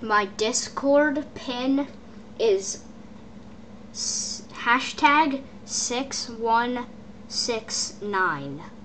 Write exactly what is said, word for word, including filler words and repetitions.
My Discord pin is s- hashtag six one six nine.